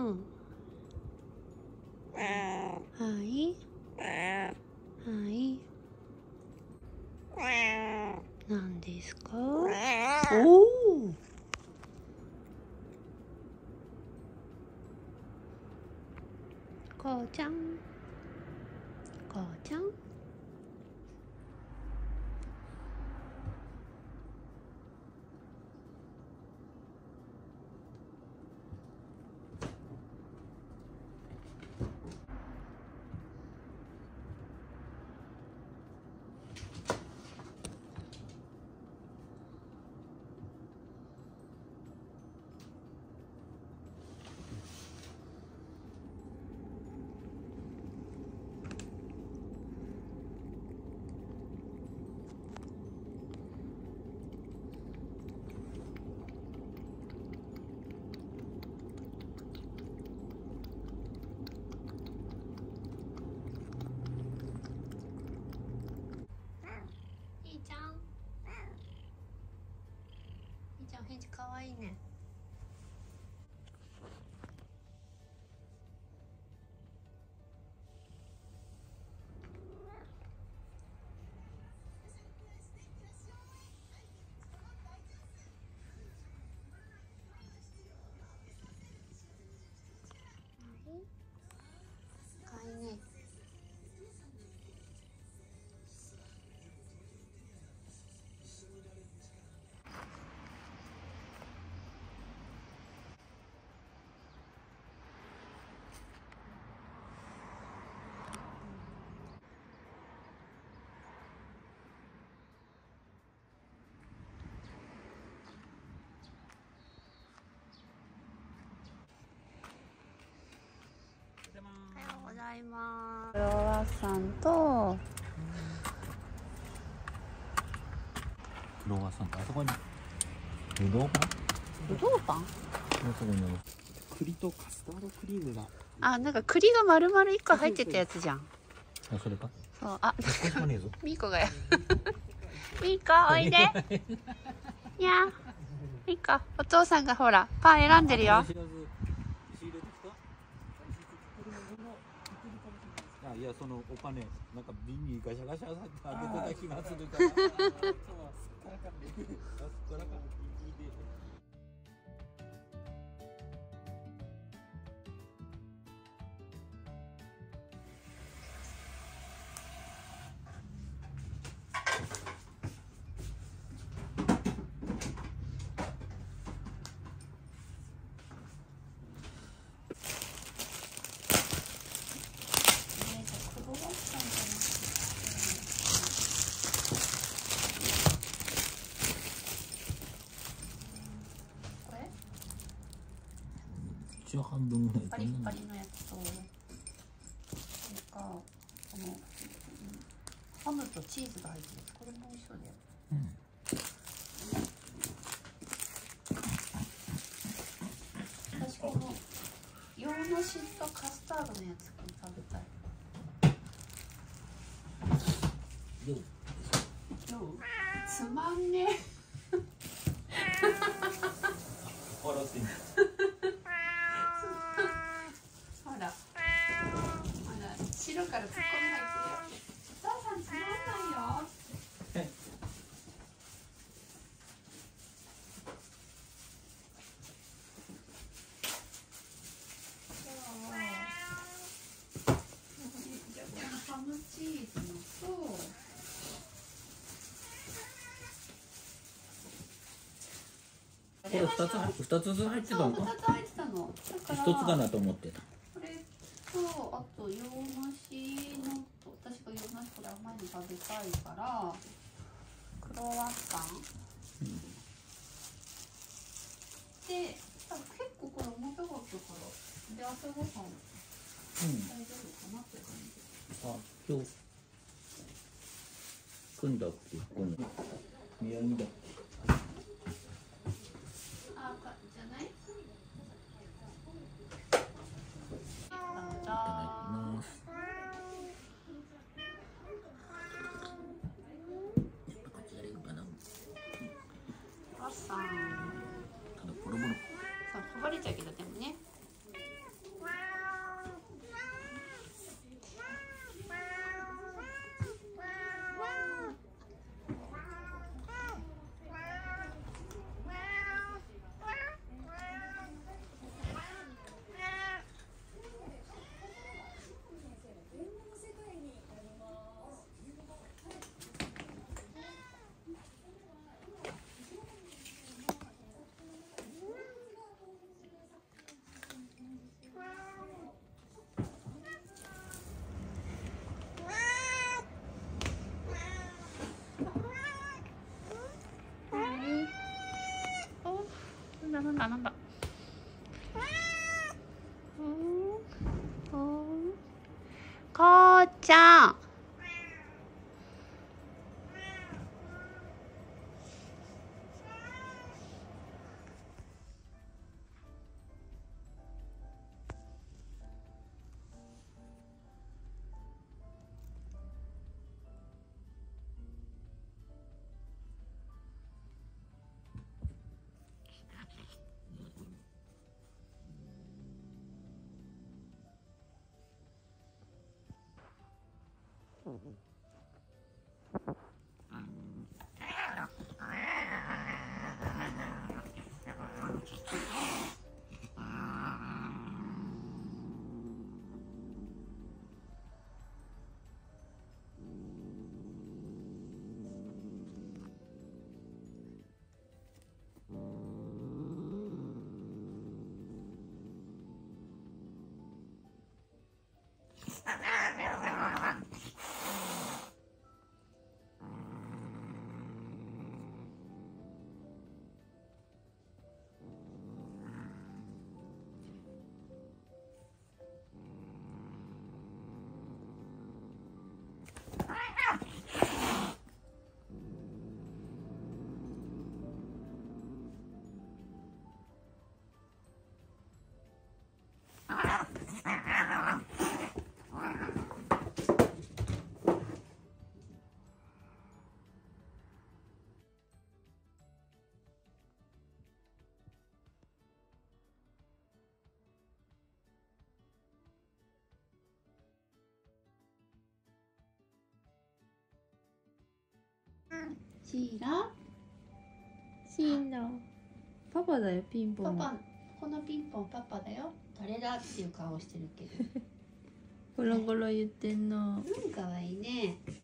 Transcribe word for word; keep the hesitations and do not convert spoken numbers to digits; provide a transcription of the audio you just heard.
ん。はい。はい。何ですか？おお。こうちゃん。こうちゃん。いいちゃん。いいちゃん、返事かわいいね。かわいいね。おはようございます。クロワッサンとクロワッサンとあそこにぶどうパンぶどうパン、 あそこに栗とカスタードクリームが、 あ、なんか栗が丸々一個入ってたやつじゃん。 あ、それか。 そう、あ、 なんかねえぞ。 ミーコがやミーコおいでにゃー。ミーコ、お父さんがほらパン選んでるよ。 あ、いや、そのお金なんか瓶にガシャガシャって開けてた気がするからそう一応半分ぐらいパリッパリのやつと、それかこのハムとチーズが入ってるやつ、これも美味しそうだよ。 うん、 私この洋梨とカスタードのやつ食べたい。 どうどう？つまんね笑ってみるほら、ほら、白からツッコミ入ってるよ。お父さんつまんないよ。ハムチーズのとこれ二つ二つずつ入ってたのか。 二つ入ってたの。 一つかなと思ってた。 これとあと洋梨のと、私が洋梨これ甘いの食べたいからクロワッサン、うん、で多分結構これ重たかったからで朝ごはん、うん、大丈夫かなって感じ。 あ、今日組んだっけ、ここに宮城だっけ。 あ、かじゃない。 いただきます。こっちやれるかな。 クロワッサン。 ただボロボロ。 そう、剥がれちゃうけどでもね。 飲んだ飲んだ。こうちゃん。シーラ、 シーナパパだよ。ピンポン。 パパ、このピンポンパパだよ。誰だっていう顔してるけど。 ゴロゴロ言ってんの。 うん、かわいいね。